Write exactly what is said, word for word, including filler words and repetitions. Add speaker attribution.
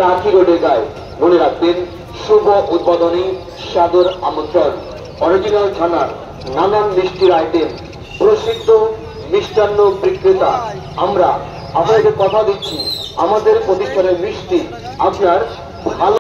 Speaker 1: টাকি রোডে গায়ে। মনে রাখবেন, শুভ উদ্বোধনী সাদর আমন্ত্রণ। অরিজিনাল ছানার নানান মিষ্টির আইটেম, প্রসিদ্ধ মিষ্টান্ন বিক্রেতা আমরা। আপনাদের কথা দিচ্ছি, আমাদের প্রতিষ্ঠানের মিষ্টি আপনার ভালো